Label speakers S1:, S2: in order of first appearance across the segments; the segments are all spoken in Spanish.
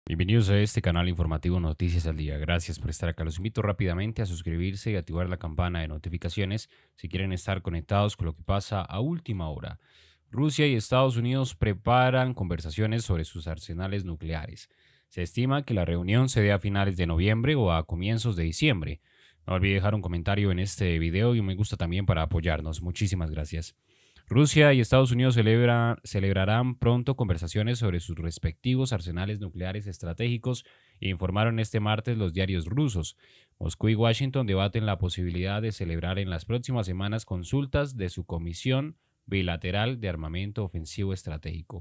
S1: Bienvenidos a este canal informativo Noticias al Día. Gracias por estar acá. Los invito rápidamente a suscribirse y activar la campana de notificaciones si quieren estar conectados con lo que pasa a última hora. Rusia y Estados Unidos preparan conversaciones sobre sus arsenales nucleares. Se estima que la reunión se dé a finales de noviembre o a comienzos de diciembre. No olvide dejar un comentario en este video y un me gusta también para apoyarnos. Muchísimas gracias. Rusia y Estados Unidos celebrarán pronto conversaciones sobre sus respectivos arsenales nucleares estratégicos, informaron este martes los diarios rusos. Moscú y Washington debaten la posibilidad de celebrar en las próximas semanas consultas de su Comisión Bilateral de Armamento Ofensivo Estratégico.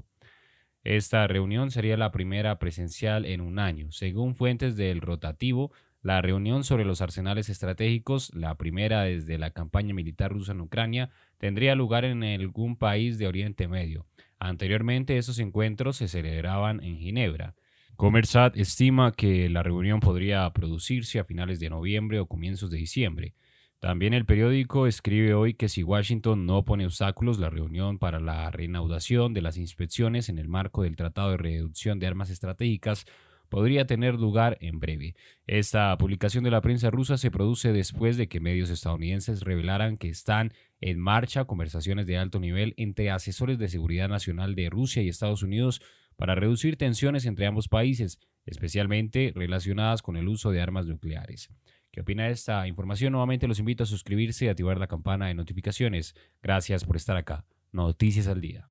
S1: Esta reunión sería la primera presencial en un año. Según fuentes del rotativo, la reunión sobre los arsenales estratégicos, la primera desde la campaña militar rusa en Ucrania, tendría lugar en algún país de Oriente Medio. Anteriormente, esos encuentros se celebraban en Ginebra. Comersat estima que la reunión podría producirse a finales de noviembre o comienzos de diciembre. También el periódico escribe hoy que si Washington no pone obstáculos, la reunión para la reanudación de las inspecciones en el marco del Tratado de Reducción de Armas Estratégicas podría tener lugar en breve. Esta publicación de la prensa rusa se produce después de que medios estadounidenses revelaran que están en marcha conversaciones de alto nivel entre asesores de seguridad nacional de Rusia y Estados Unidos para reducir tensiones entre ambos países, especialmente relacionadas con el uso de armas nucleares. ¿Qué opina de esta información? Nuevamente los invito a suscribirse y activar la campana de notificaciones. Gracias por estar acá. Noticias al Día.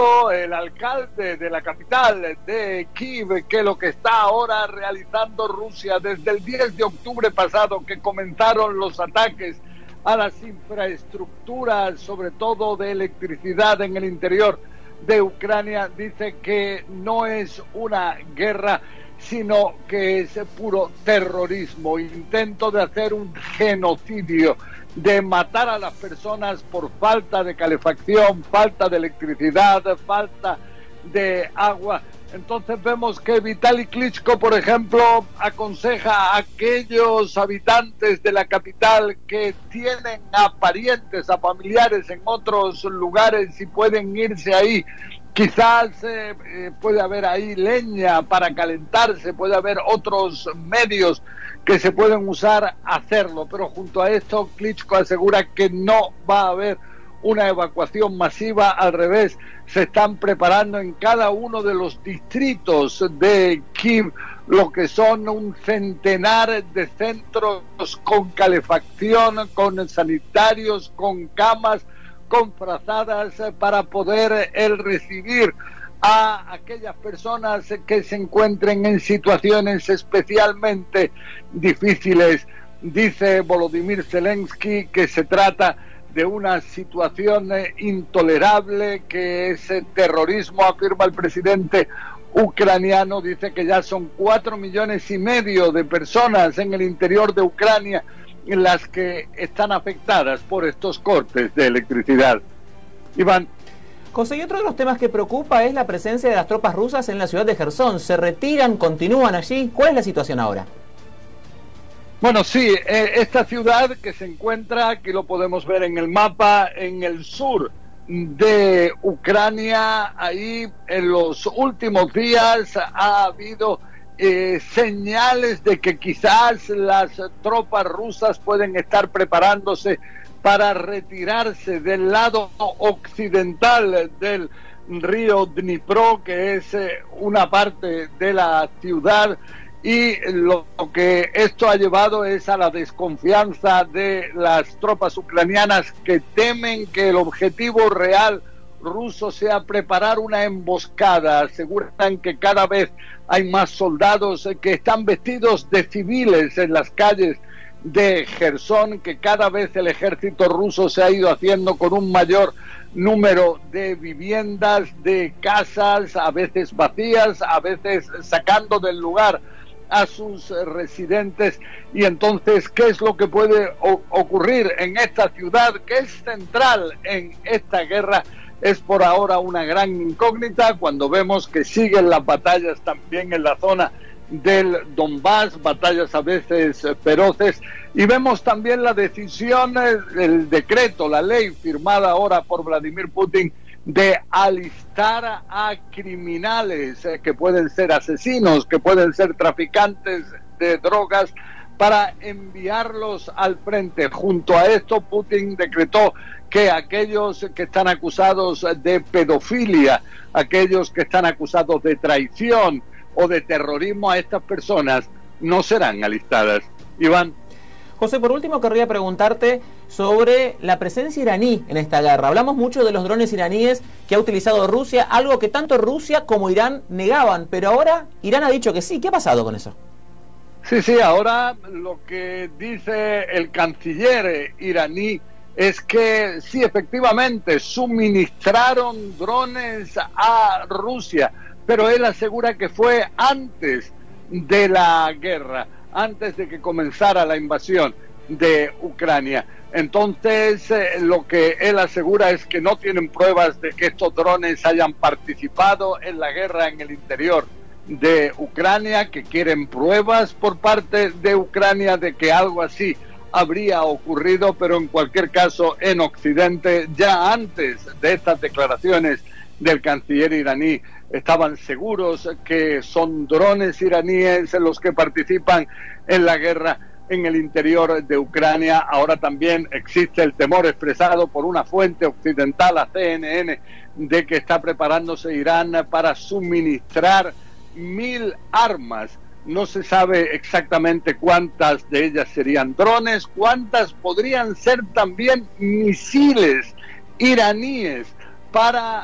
S2: El alcalde de la capital de Kiev, que lo que está ahora realizando Rusia desde el 10 de octubre pasado, que comenzaron los ataques a las infraestructuras, sobre todo de electricidad en el interior de Ucrania, dice que no es una guerra, sino que es puro terrorismo, intento de hacer un genocidio, de matar a las personas por falta de calefacción, falta de electricidad, falta de agua. Entonces vemos que Vitaly Klitschko, por ejemplo, aconseja a aquellos habitantes de la capital que tienen a parientes, a familiares en otros lugares y pueden irse ahí. Quizás puede haber ahí leña para calentarse, puede haber otros medios que se pueden usar a hacerlo, pero junto a esto Klitschko asegura que no va a haber una evacuación masiva, al revés, se están preparando en cada uno de los distritos de Kiev lo que son un centenar de centros con calefacción, con sanitarios, con camas, con frazadas para poder recibir a aquellas personas que se encuentren en situaciones especialmente difíciles. Dice Volodymyr Zelensky que se trata de una situación intolerable, que es terrorismo, afirma el presidente ucraniano. Dice que ya son 4,5 millones de personas en el interior de Ucrania las que están afectadas por estos cortes de electricidad. Iván.
S3: José, y otro de los temas que preocupa es la presencia de las tropas rusas en la ciudad de Jersón. ¿Se retiran? ¿Continúan allí? ¿Cuál es la situación ahora?
S2: Bueno, sí, esta ciudad que se encuentra, aquí lo podemos ver en el mapa, en el sur de Ucrania, ahí en los últimos días ha habido señales de que quizás las tropas rusas pueden estar preparándose para retirarse del lado occidental del río Dnipro, que es una parte de la ciudad, y lo que esto ha llevado es a la desconfianza de las tropas ucranianas, que temen que el objetivo real ruso sea preparar una emboscada. Aseguran que cada vez hay más soldados que están vestidos de civiles en las calles de Jersón, que cada vez el ejército ruso se ha ido haciendo con un mayor número de viviendas, de casas, a veces vacías, a veces sacando del lugar a sus residentes. Y entonces, ¿qué es lo que puede ocurrir en esta ciudad que es central en esta guerra? Es por ahora una gran incógnita, cuando vemos que siguen las batallas también en la zona del Donbass, batallas a veces feroces, y vemos también la decisión, el decreto, la ley firmada ahora por Vladimir Putin de alistar a criminales que pueden ser asesinos, que pueden ser traficantes de drogas, para enviarlos al frente. Junto a esto, Putin decretó que aquellos que están acusados de pedofilia, aquellos que están acusados de traición o de terrorismo, a estas personas no serán alistadas. Iván.
S3: José, por último querría preguntarte sobre la presencia iraní en esta guerra. Hablamos mucho de los drones iraníes que ha utilizado Rusia, algo que tanto Rusia como Irán negaban, pero ahora Irán ha dicho que sí. ¿Qué ha pasado con eso?
S2: Sí, ahora lo que dice el canciller iraní es que sí, efectivamente, suministraron drones a Rusia, pero él asegura que fue antes de la guerra, antes de que comenzara la invasión de Ucrania. Entonces, lo que él asegura es que no tienen pruebas de que estos drones hayan participado en la guerra en el interior de Ucrania, que quieren pruebas por parte de Ucrania de que algo así habría ocurrido, pero en cualquier caso en Occidente, ya antes de estas declaraciones del canciller iraní, estaban seguros que son drones iraníes los que participan en la guerra en el interior de Ucrania. Ahora también existe el temor expresado por una fuente occidental, la CNN, de que está preparándose Irán para suministrar 1000 armas. No se sabe exactamente cuántas de ellas serían drones, cuántas podrían ser también misiles iraníes para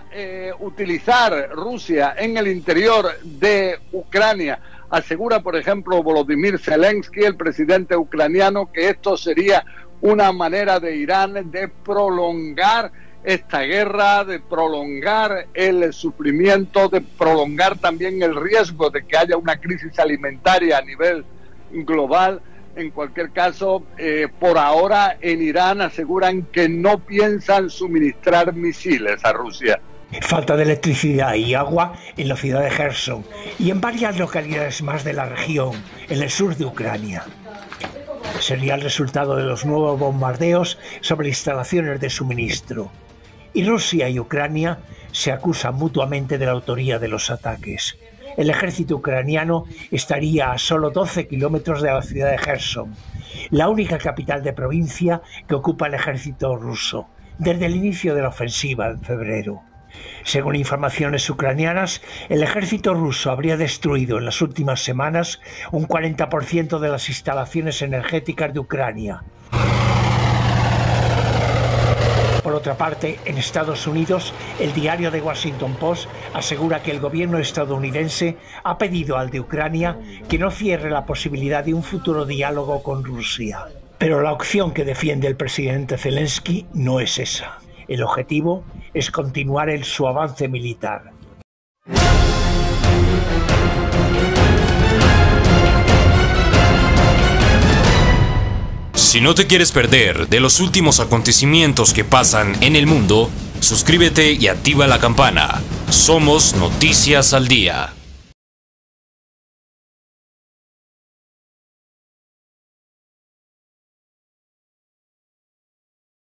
S2: utilizar Rusia en el interior de Ucrania. Asegura, por ejemplo, Volodymyr Zelensky, el presidente ucraniano, que esto sería una manera de Irán de prolongar esta guerra, de prolongar el sufrimiento, de prolongar también el riesgo de que haya una crisis alimentaria a nivel global. En cualquier caso, por ahora en Irán aseguran que no piensan suministrar misiles a Rusia.
S4: Falta de electricidad y agua en la ciudad de Kherson y en varias localidades más de la región, en el sur de Ucrania. Sería el resultado de los nuevos bombardeos sobre instalaciones de suministro. Y Rusia y Ucrania se acusan mutuamente de la autoría de los ataques. El ejército ucraniano estaría a solo 12 kilómetros de la ciudad de Kherson, la única capital de provincia que ocupa el ejército ruso, desde el inicio de la ofensiva en febrero. Según informaciones ucranianas, el ejército ruso habría destruido en las últimas semanas un 40% de las instalaciones energéticas de Ucrania. Por otra parte, en Estados Unidos, el diario The Washington Post asegura que el gobierno estadounidense ha pedido al de Ucrania que no cierre la posibilidad de un futuro diálogo con Rusia. Pero la opción que defiende el presidente Zelensky no es esa. El objetivo es continuar su avance militar.
S1: Si no te quieres perder de los últimos acontecimientos que pasan en el mundo, suscríbete y activa la campana. Somos Noticias al Día.